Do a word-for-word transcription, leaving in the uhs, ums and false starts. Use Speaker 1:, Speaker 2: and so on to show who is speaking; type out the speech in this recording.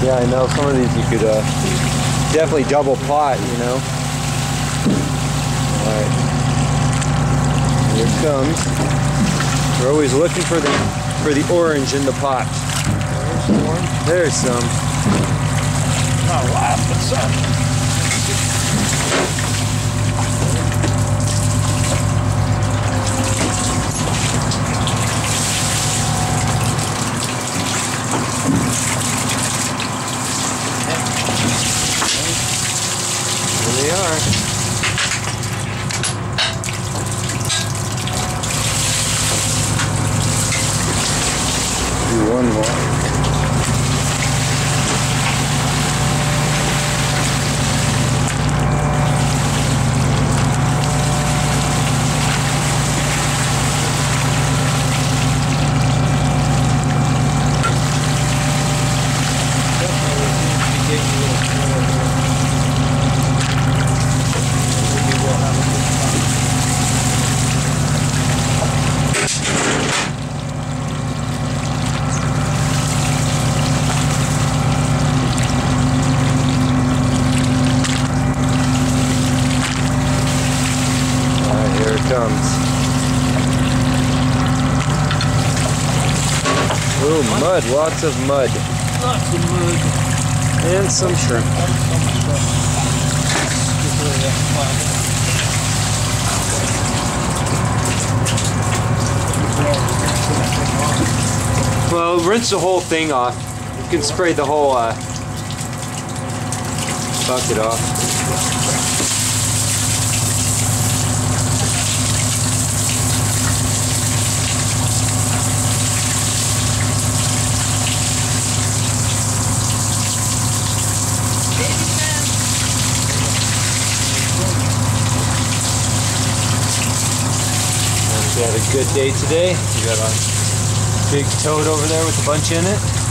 Speaker 1: Yeah, I know. Some of these you could uh, definitely double pot, you know. Alright. Here it comes. We're always looking for the for the orange in the pot.
Speaker 2: There's some orange.
Speaker 1: There's some.
Speaker 2: Not a lot, but some.
Speaker 1: There they are. Do one more. Comes. Oh, mud, lots of mud.
Speaker 2: Lots of mud.
Speaker 1: And some shrimp. Well, rinse the whole thing off. You can spray the whole uh, bucket off. We had a good day today. We got a big toad over there with a bunch in it.